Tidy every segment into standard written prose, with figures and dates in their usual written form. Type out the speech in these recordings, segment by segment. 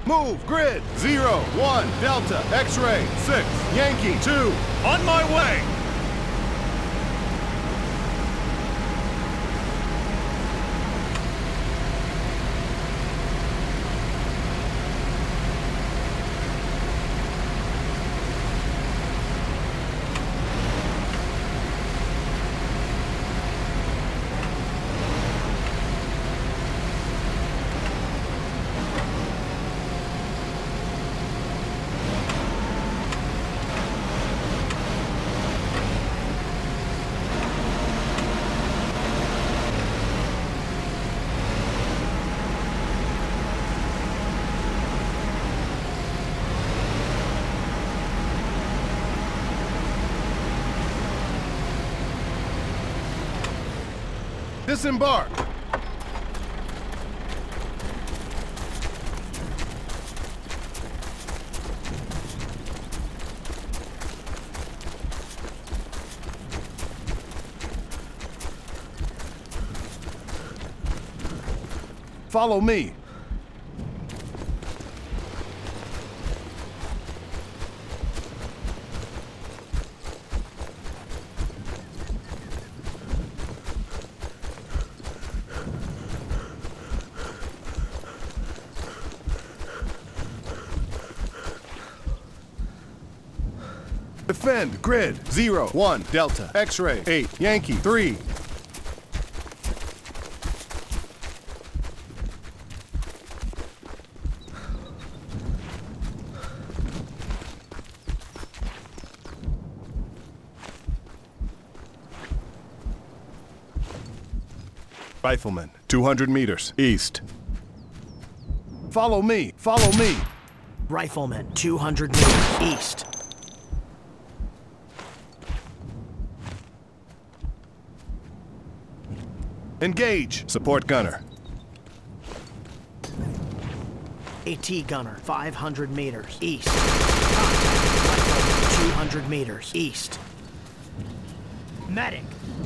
Move, grid, 0, 1, Delta, X-ray, 6, Yankee, 2. On my way! Disembark. Follow me. Defend, grid, 0, 1, Delta, X-ray, 8, Yankee, 3. Rifleman, 200 meters, east. Follow me, follow me. Rifleman, 200 meters, east. Engage. Support gunner. AT gunner, 500 meters, east. Contact. 200 meters, east. Medic.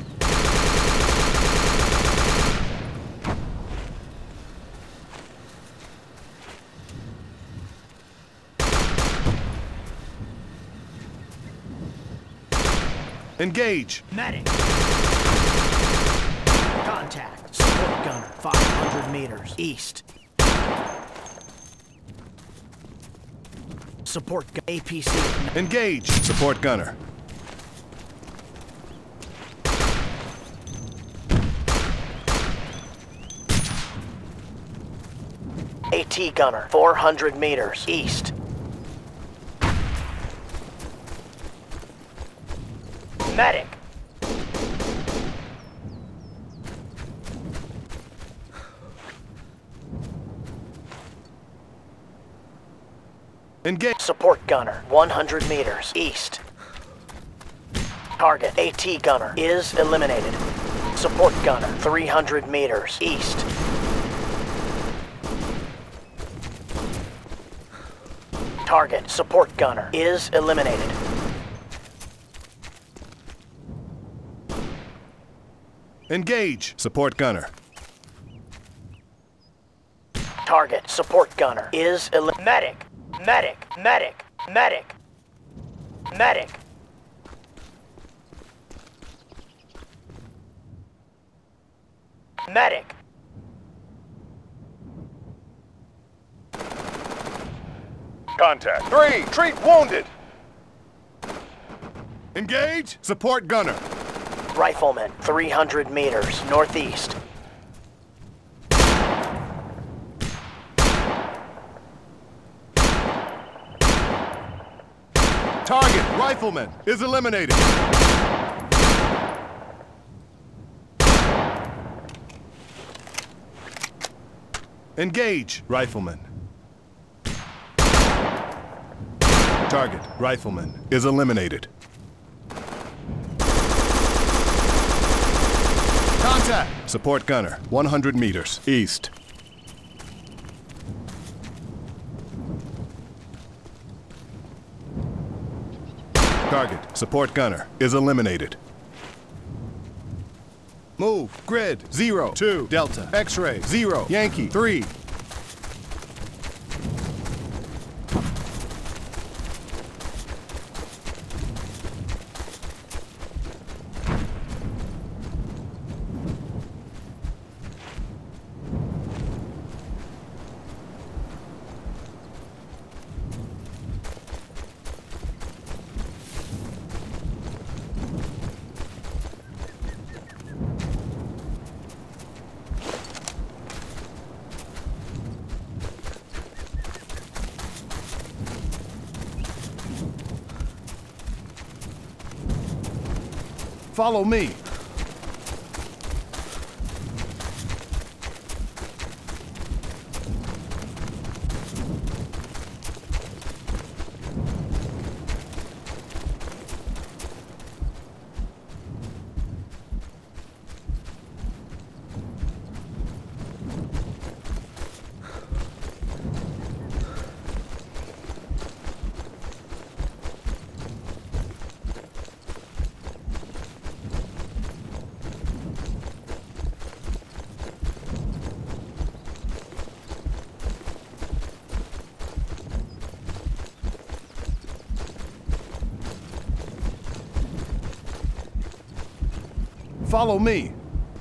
Engage. Medic. Contact. Support gunner, 500 meters, east. Support APC. Engage. Support gunner. AT gunner, 400 meters, east. Medic. Engage. Support gunner, 100 meters, east. Target AT gunner is eliminated. Support gunner, 300 meters, east. Target support gunner is eliminated. Engage. Support gunner. Target support gunner is medic. Medic. Medic. Medic. Medic. Medic. Contact. 3. Treat wounded. Engage. Support gunner. Rifleman, 300 meters, northeast. Target, rifleman, is eliminated. Engage, rifleman. Target, rifleman, is eliminated. Contact! Support gunner, 100 meters, east. Target, support gunner, is eliminated. Move, grid, 0, 2, Delta, X-ray, 0, Yankee, 3. Follow me. Follow me.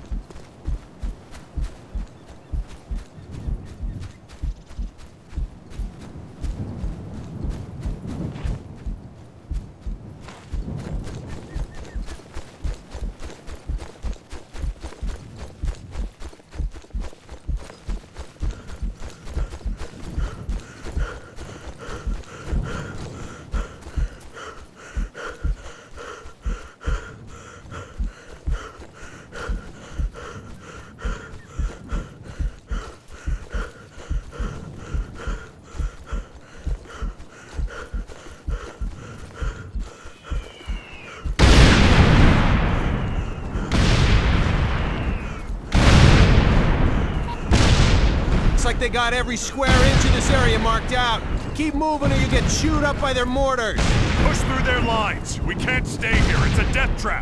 Like they got every square inch of this area marked out. Keep moving or you get chewed up by their mortars. Push through their lines. We can't stay here. It's a death trap.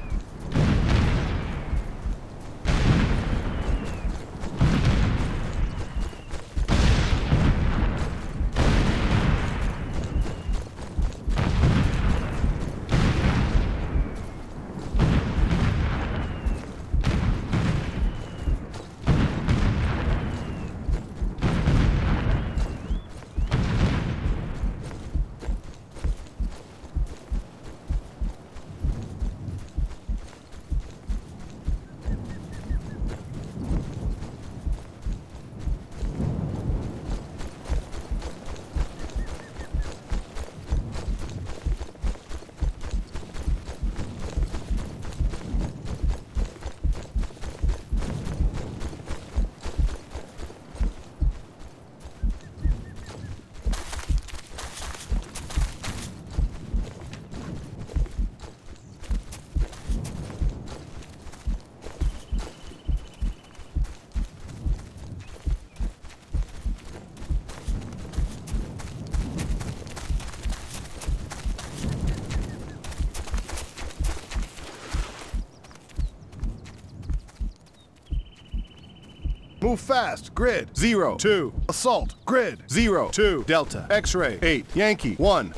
Move fast. Grid 0-2. Assault. Grid 0-2. Delta. X-ray 8. Yankee 1.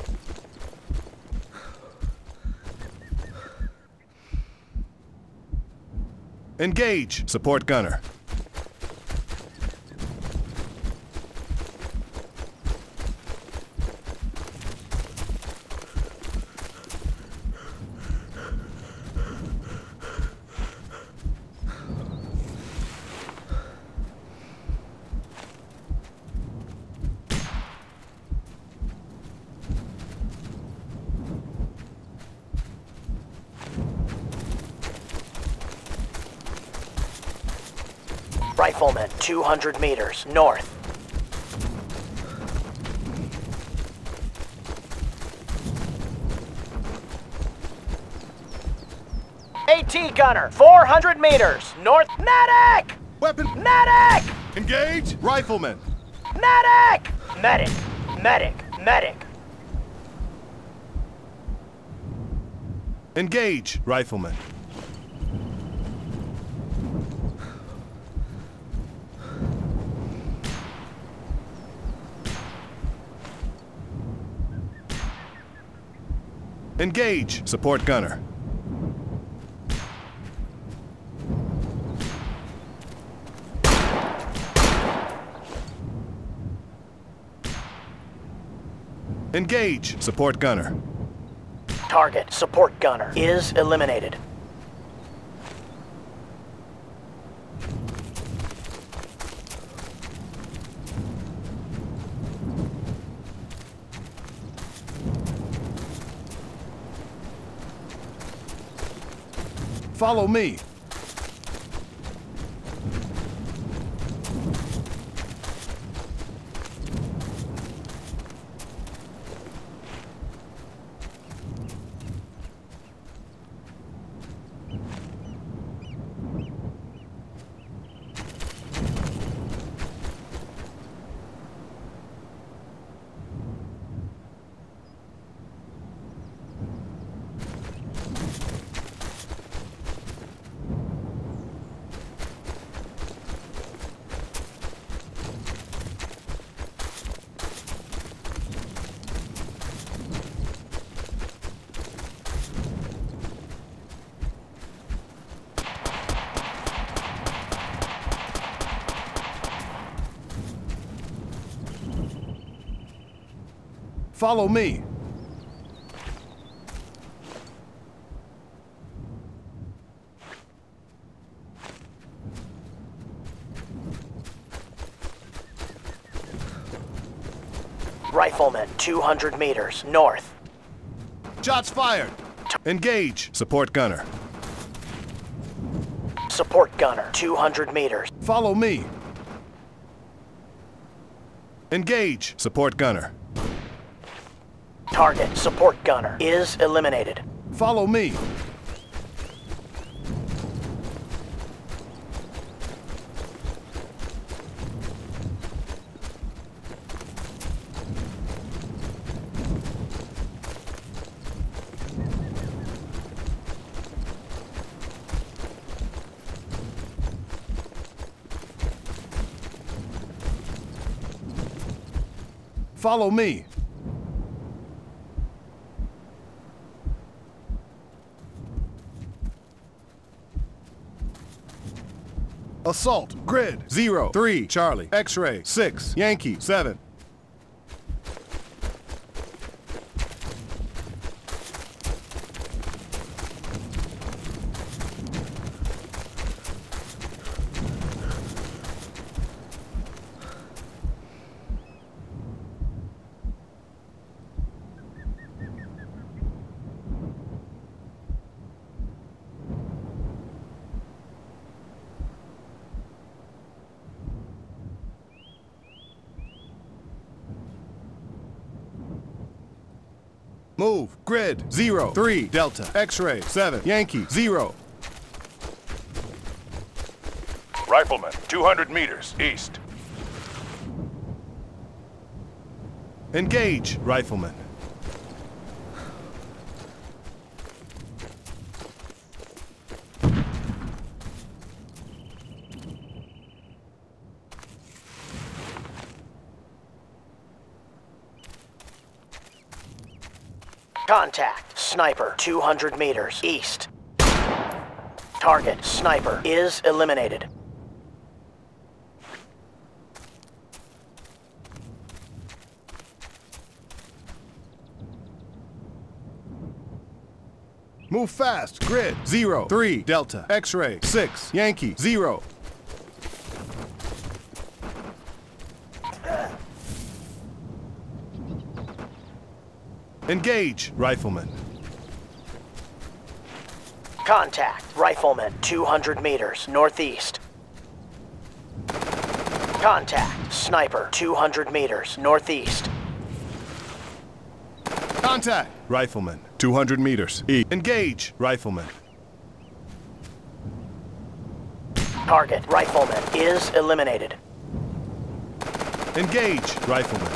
Engage. Support gunner. Rifleman, 200 meters north. AT gunner, 400 meters north. Medic! Weapon. Medic! Engage. Rifleman. Medic! Medic! Medic! Medic! Engage. Rifleman. Engage. Support gunner. Engage. Support gunner. Target, support gunner, is eliminated. Follow me. Follow me. Rifleman, 200 meters, north. Shots fired. Engage. Support gunner. Support gunner, 200 meters. Follow me. Engage. Support gunner. Target, support gunner, is eliminated. Follow me. Follow me. Assault, grid, 0, 3, Charlie, X-ray, 6, Yankee, 7. Move, grid, 0, 3, Delta, X-ray, 7, Yankee, 0. Rifleman, 200 meters, east. Engage, rifleman. Contact, sniper, 200 meters, east. Target, sniper, is eliminated. Move fast, grid, 0, 3, Delta, X-ray, 6, Yankee, 0. Engage, rifleman. Contact, rifleman, 200 meters, northeast. Contact, sniper, 200 meters, northeast. Contact, rifleman, 200 meters, east. Engage, rifleman. Target, rifleman, is eliminated. Engage, rifleman.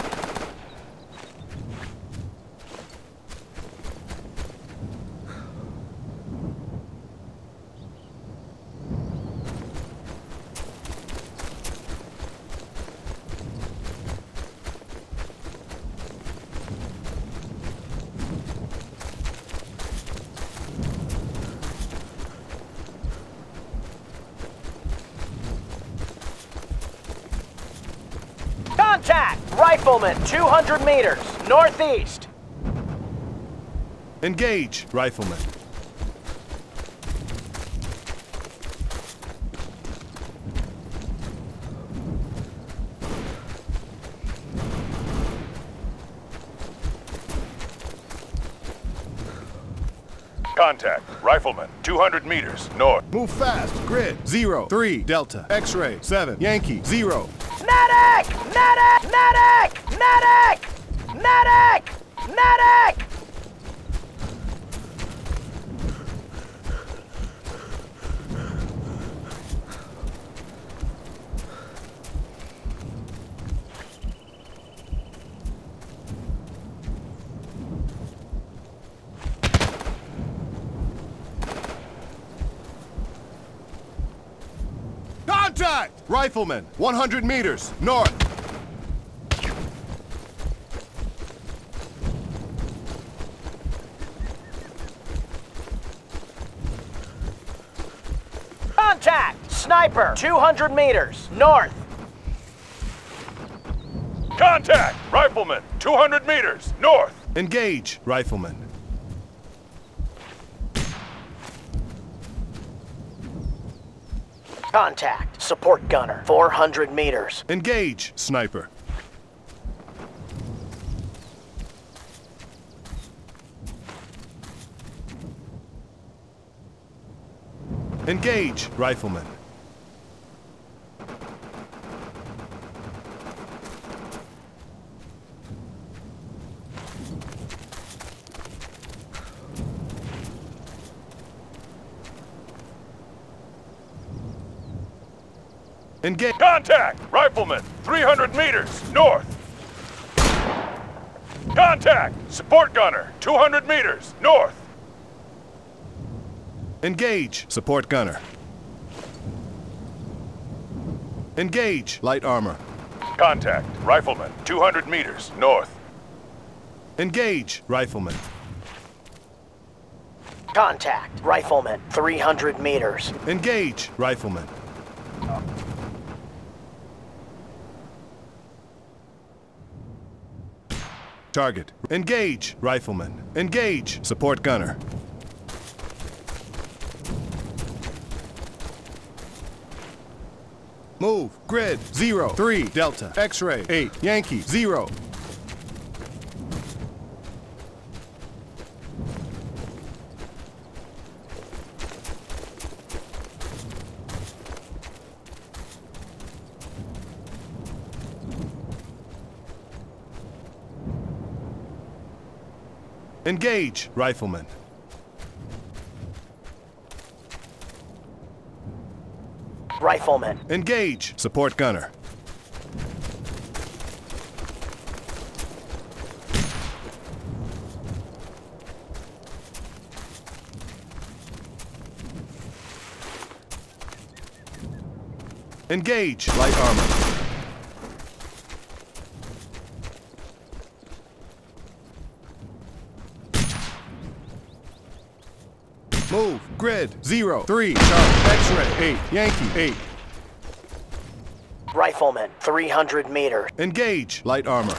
Contact! Rifleman, 200 meters, northeast. Engage, rifleman. Contact. Rifleman. 200 meters. North. Move fast. Grid. 0-3 Delta. X-ray. 7 Yankee. 0. Medic! Medic! Medic! Medic! Medic! Medic! Contact! Rifleman. 100 meters. North. Contact! Sniper! 200 meters. North. Contact! Rifleman. 200 meters. North. Engage. Rifleman. Contact. Support gunner. 400 meters. Engage. Sniper. Engage. Rifleman. Engage. Contact! Rifleman. 300 meters. North. Contact! Support gunner. 200 meters. North. Engage. Support gunner. Engage. Light armor. Contact. Rifleman. 200 meters. North. Engage. Rifleman. Contact. Rifleman. 300 meters. Engage. Rifleman. Target. Engage. Rifleman. Engage. Support gunner. Move. Grid. 0-3 Delta. X-ray. 8 Yankee. 0. Engage. Rifleman. Rifleman. Engage. Support gunner. Engage. Light armor. Move. Grid. 0-3 Charlie. X-ray. 8 Yankee. 8. Rifleman. 300 meters. Engage. Light armor.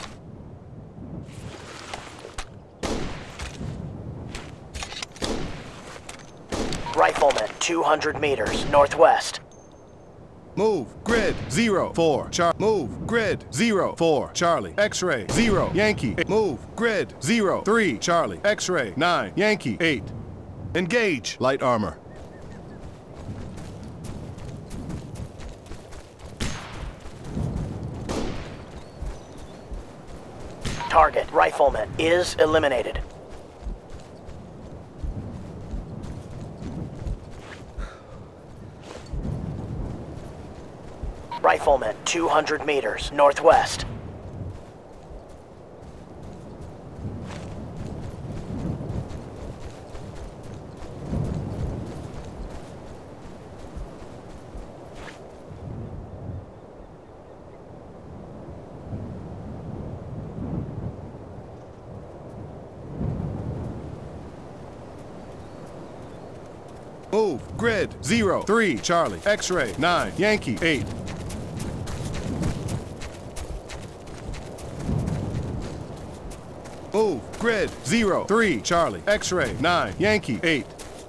Rifleman. 200 meters. Northwest. Move. Grid. 0-4 Charlie. Move. Grid. 0-4 Charlie. X-ray. 0 Yankee. Move. Grid. 0-3 Charlie. X-ray. 9 Yankee. 8. Engage. Light armor. Target. Rifleman is eliminated. Rifleman. 200 meters. Northwest. Move. Grid. 0-3 Charlie. X-ray. 9 Yankee. 8. Move. Grid. 0-3 Charlie. X-ray. 9 Yankee. 8.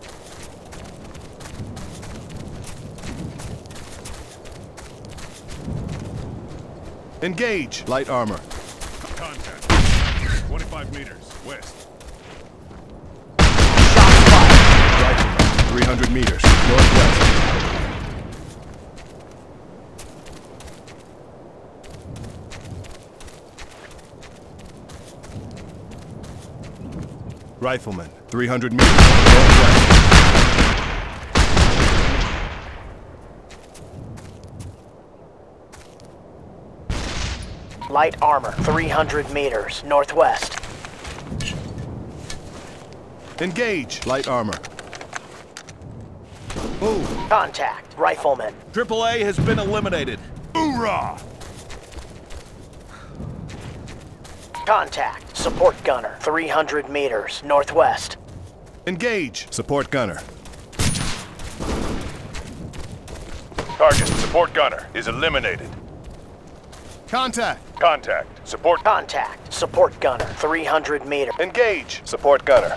Engage. Light armor. Contact. 25 meters. West. Shots fired. 300 meters, northwest. Rifleman, 300 meters, northwest. Light armor, 300 meters, northwest. Engage, light armor. Move. Contact, rifleman. AAA has been eliminated. Hoorah! Contact, support gunner, 300 meters, northwest. Engage, support gunner. Target, support gunner, is eliminated. Contact. Contact, support... Contact, support gunner, 300 meters. Engage, support gunner.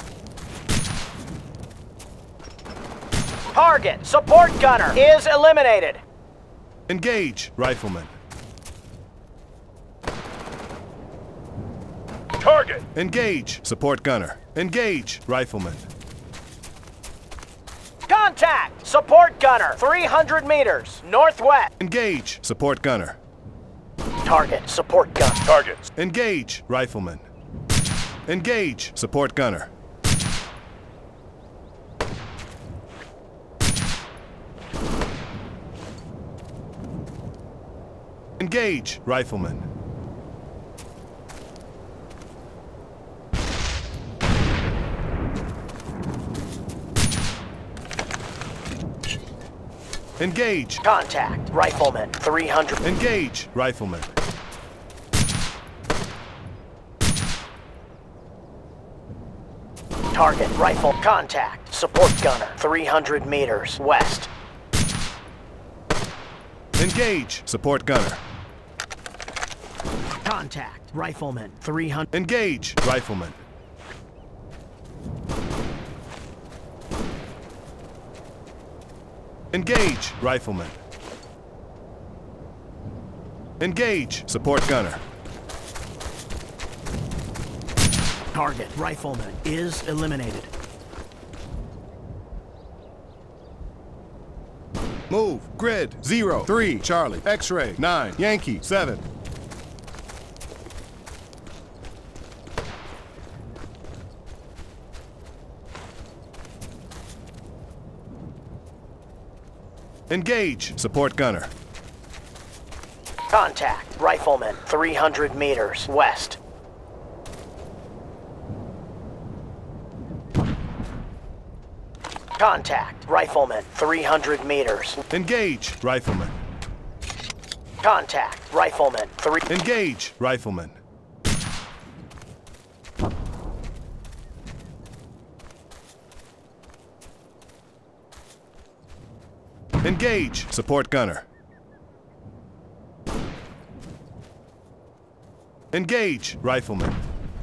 Target, support gunner, is eliminated. Engage, rifleman. Target! Engage, support gunner. Engage, rifleman. Contact, support gunner, 300 meters, northwest. Engage, support gunner. Target, support gunner. Targets. Engage, rifleman. Engage, support gunner. Engage, rifleman. Engage. Contact, rifleman, 300. Engage, rifleman. Target, rifle, contact, support gunner, 300 meters, west. Engage, support gunner. Contact, rifleman, 300. Engage, rifleman. Engage, rifleman. Engage, support gunner. Target, rifleman, is eliminated. Move, grid, 0, 3, Charlie, X-ray, 9, Yankee, 7. Engage, support gunner. Contact, rifleman, 300 meters, west. Contact, rifleman, 300 meters. Engage, rifleman. Contact, rifleman, 3. Engage, rifleman. Engage, support gunner. Engage, rifleman.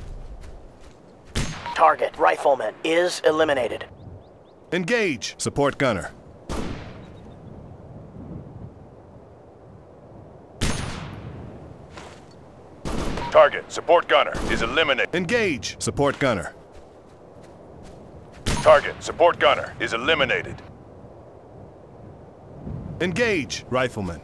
Target, rifleman, is eliminated. Engage, support gunner. Target, support gunner, is eliminated. Engage, support gunner. Target, support gunner, is eliminated. Engage, rifleman.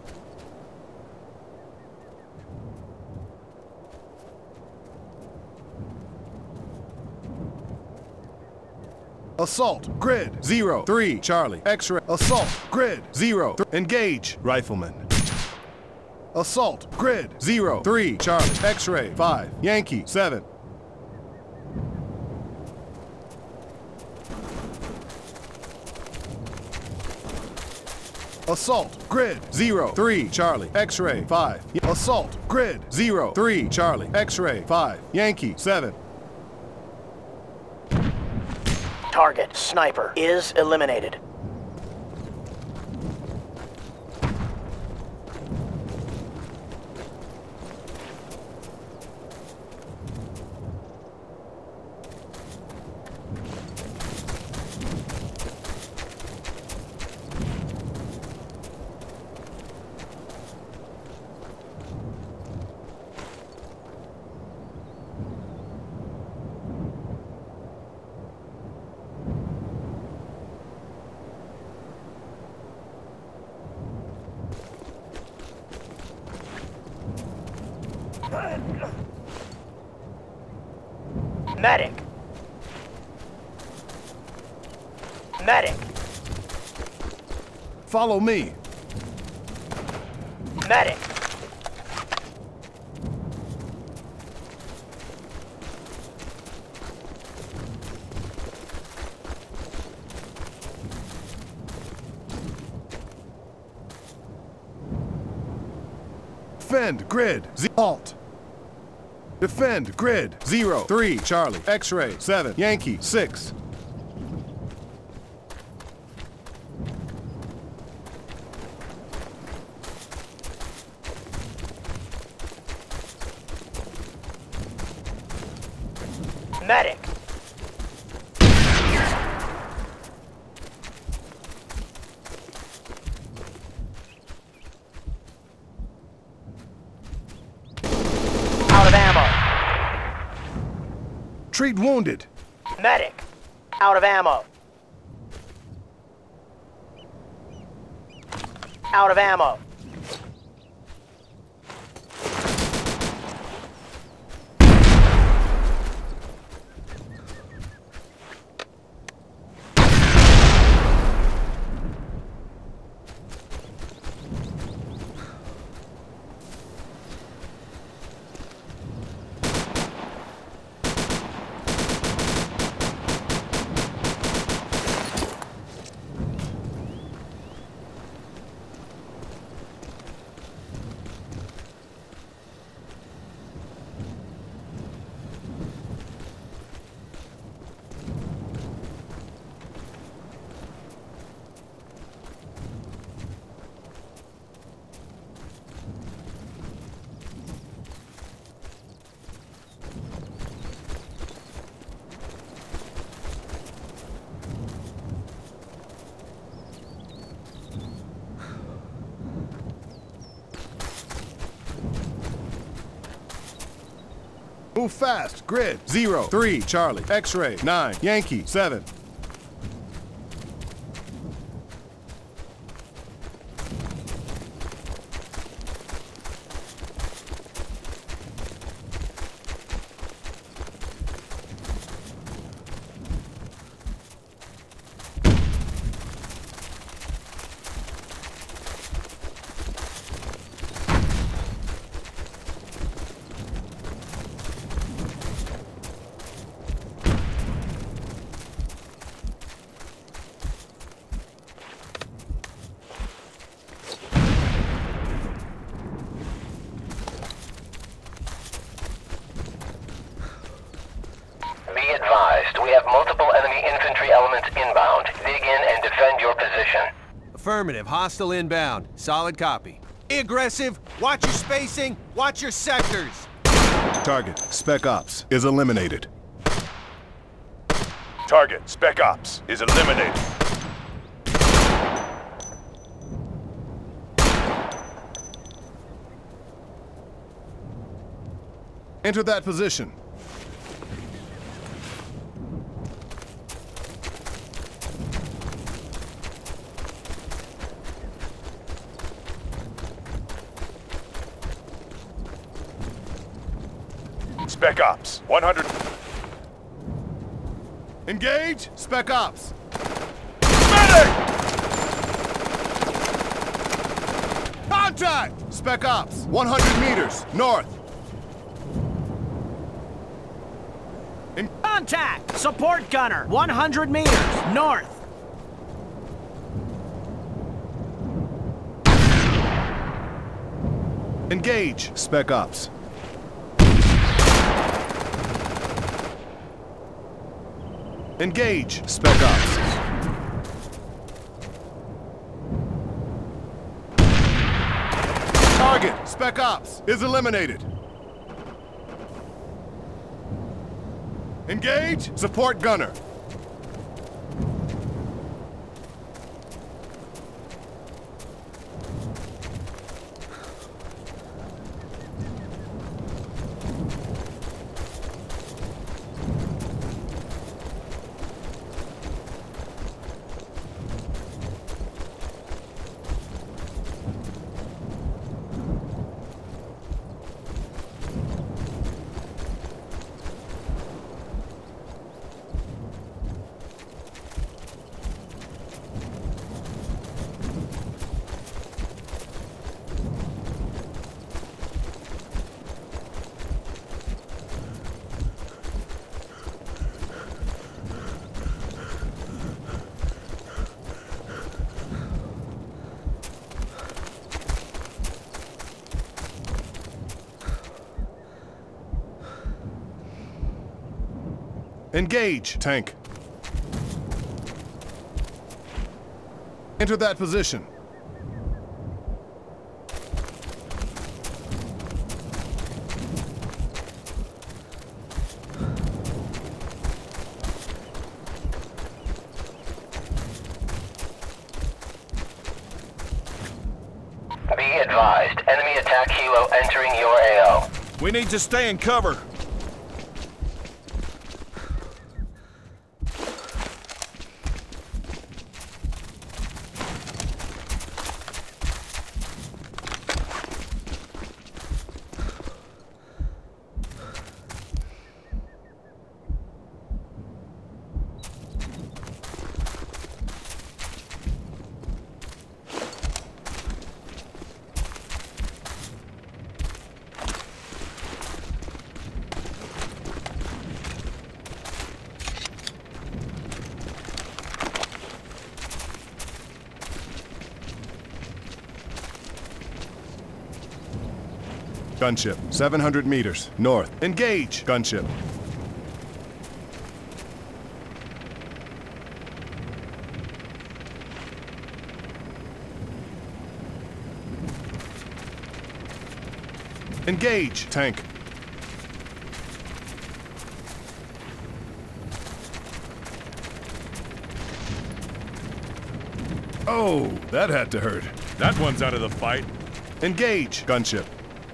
Assault, grid, 0, 3, Charlie, X-ray. Assault, grid, 0, engage, rifleman. Assault, grid, 0, 3, Charlie, X-ray, 5, Yankee, 7. Assault, grid, 0, 3, Charlie, X-ray, 5. Assault, grid, 0, 3, Charlie, X-ray, 5, Yankee, 7. Target, sniper, is eliminated. Medic. Medic. Follow me. Medic. Defend grid. Halt. Defend grid. 0, 3, Charlie. X-ray. 7, Yankee. 6. Medic. Out of ammo. Treat wounded. Medic. Out of ammo. Out of ammo. Move fast. Grid. 0, 3, Charlie. X-ray. 9, Yankee. 7. Be advised, we have multiple enemy infantry elements inbound. Dig in and defend your position. Affirmative. Hostile inbound. Solid copy. Be aggressive. Watch your spacing. Watch your sectors. Target. Spec Ops is eliminated. Target, Spec Ops, is eliminated. Enter that position. Spec Ops, 100... Engage. Spec Ops. Medic! Contact. Spec Ops. 100 meters north. Contact! Support gunner, 100 meters, north. Engage. Spec Ops. Engage. Spec Ops. Target. Spec Ops is eliminated. Engage. Support gunner. Engage, tank. Enter that position. Be advised, enemy attack helo entering your AO. We need to stay in cover. Gunship, 700 meters, north. Engage, gunship. Engage, tank. Oh, that had to hurt. That one's out of the fight. Engage, gunship.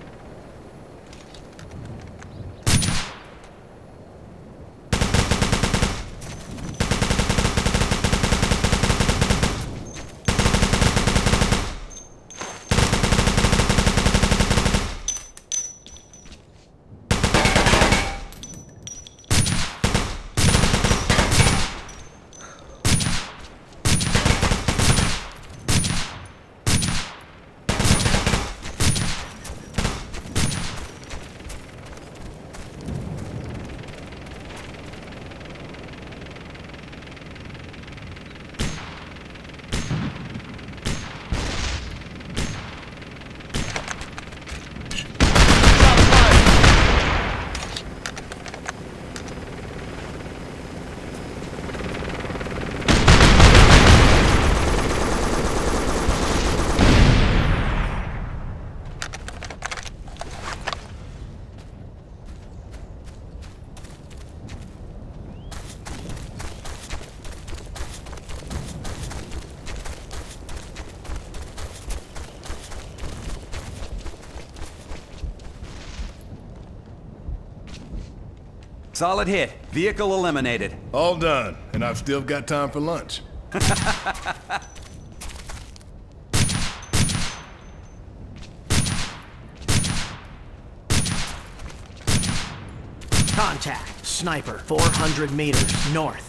Solid hit. Vehicle eliminated. All done, and I've still got time for lunch. Contact. Sniper. 400 meters north.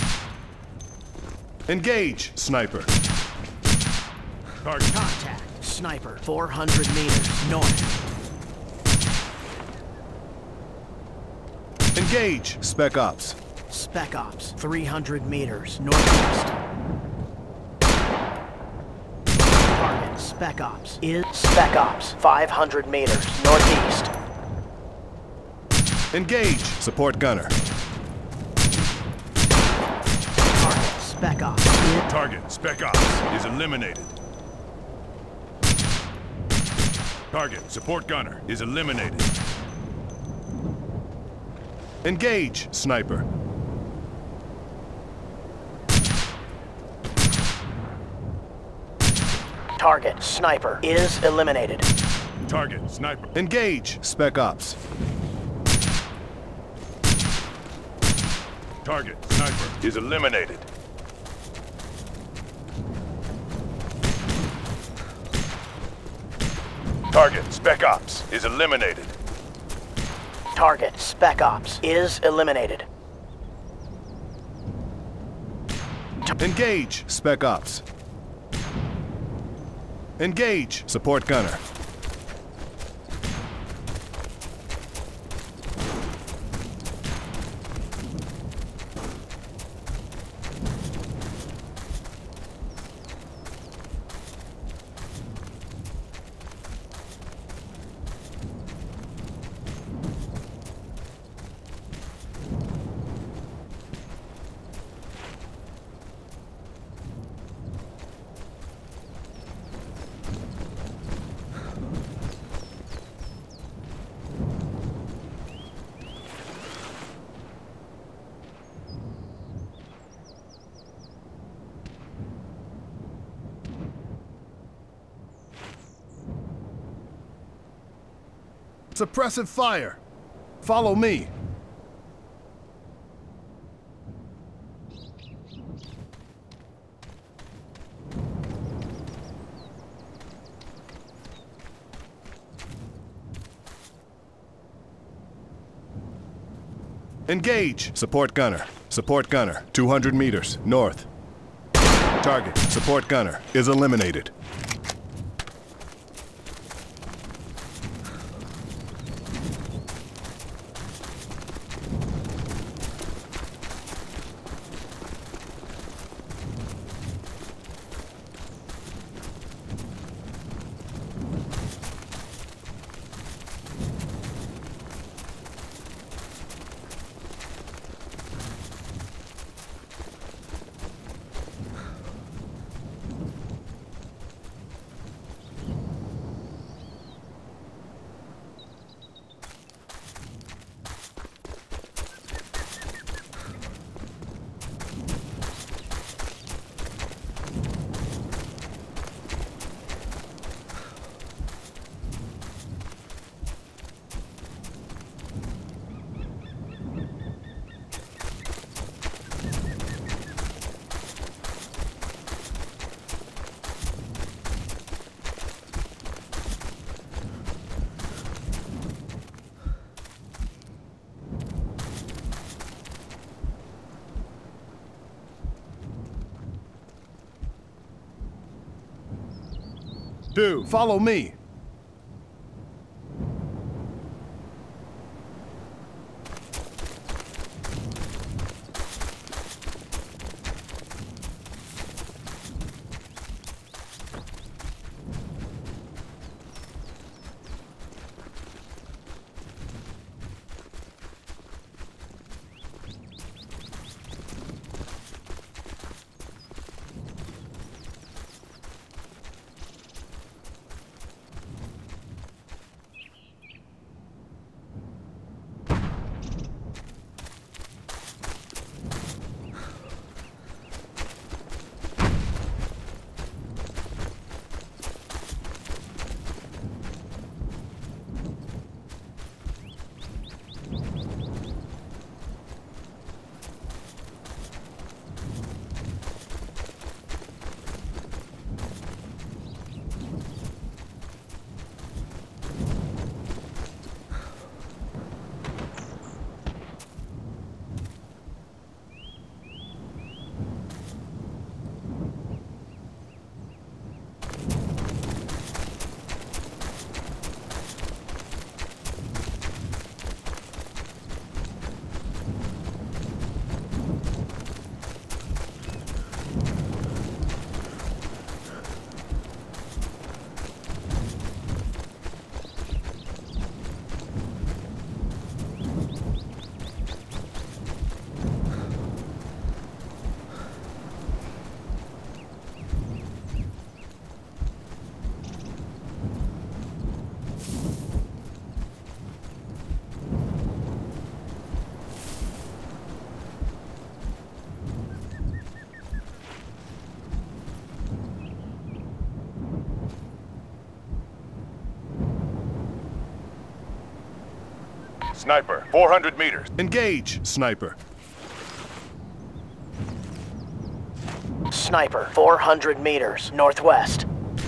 Engage, sniper. Target. Contact. Sniper. 400 meters north. Engage, Spec Ops. Spec Ops. 300 meters northeast. Target. Spec Ops is Spec Ops. 500 meters northeast. Engage, support gunner. Target. Spec Ops is Target. Spec Ops is eliminated. Target. Support gunner is eliminated. Engage, sniper. Target. Sniper is eliminated. Target. Sniper. Engage, Spec Ops. Target. Sniper is eliminated. Target. Spec Ops is eliminated. Target. Spec Ops is eliminated. Engage, Spec Ops. Engage, support gunner. Suppressive fire. Follow me. Engage. Support gunner. Support gunner. 200 meters. North. Target. Support gunner is eliminated. Follow me. Sniper, 400 meters. Engage, sniper. Sniper, 400 meters, northwest.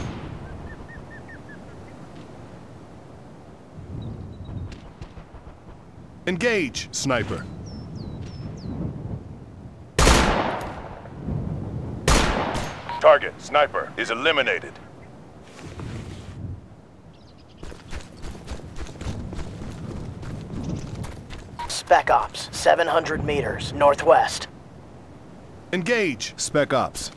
Engage, sniper. Target, sniper, is eliminated. Spec Ops, 700 meters, northwest. Engage, Spec Ops.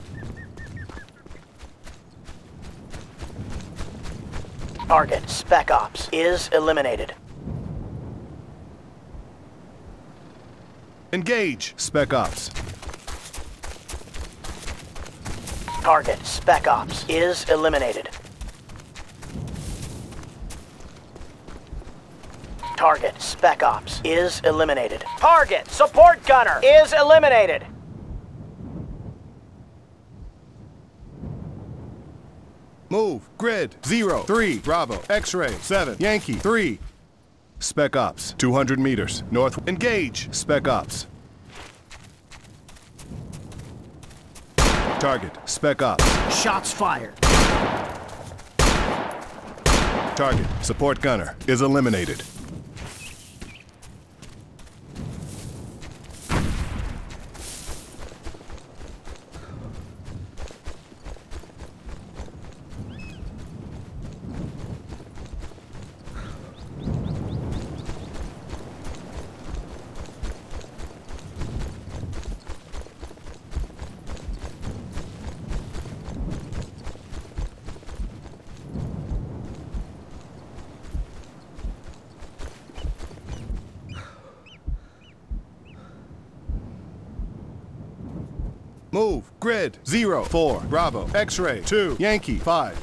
Target, Spec Ops, is eliminated. Engage, Spec Ops. Target, Spec Ops, is eliminated. Target, Spec Ops, is eliminated. Target, Support Gunner, is eliminated. Move. Grid 03 Bravo. X-ray 7 Yankee 3. Spec Ops 200 meters north. Engage. Spec Ops. Target. Spec Ops. Shots fired. Target. Support gunner is eliminated. Move. Grid 04 Bravo. X-ray 2 Yankee 5.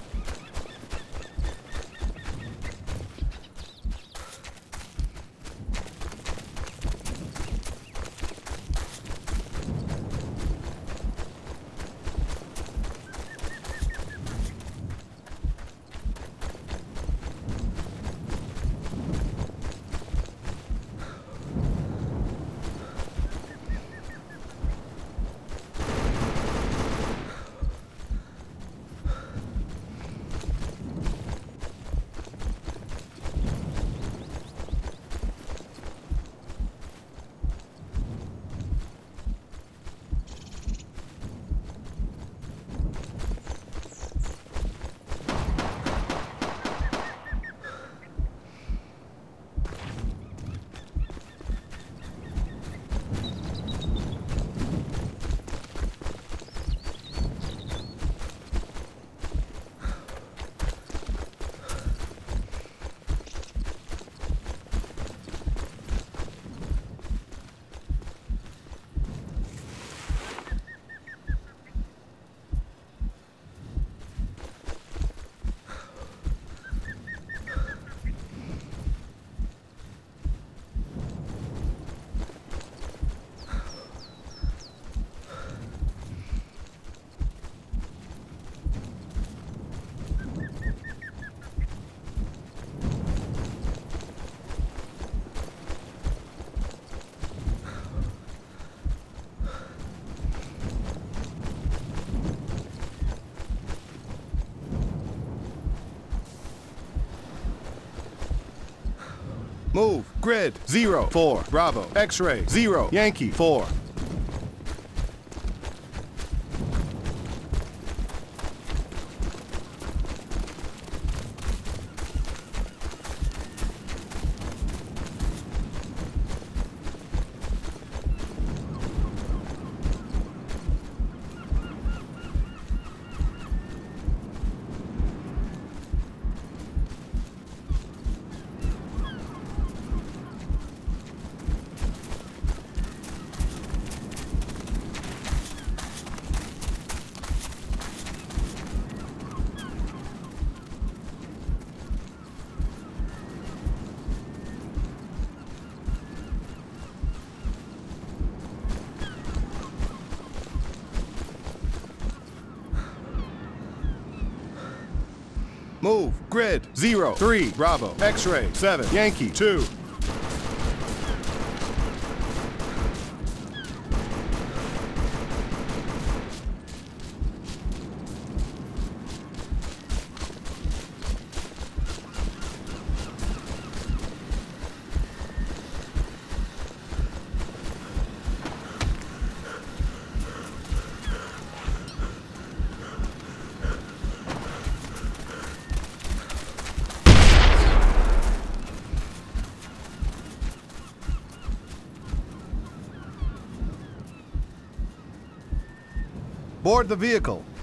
Move. Grid 04 Bravo. X-ray 0 Yankee 4. Move. Grid 03 Bravo. X-ray 7 Yankee 2. Board the vehicle.